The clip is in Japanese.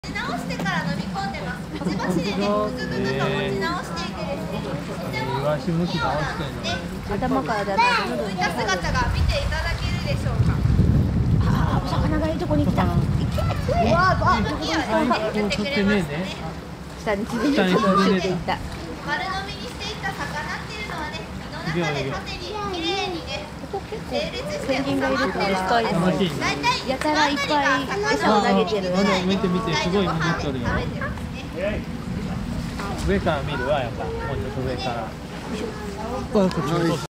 直してから飲み込んでます。くちばしでね、ぐぐぐぐと持ち直していてですね、とてもイワシ向き直してんの。 頭からだったらこういった姿が見ていただけるでしょうか。 お魚がいいとこに来た。うわあ、 向きはですね、やってくれましたね。 下に沈んでいった。 丸飲みにしていった魚っていうのはね、胃の中で縦に綺麗にね、整列して収まってるそうです。大体やたらいっぱい餌を投げてる。 見て見て、すごい潜ってるよ。上から見るわ、やっぱ。もうちょっと上から。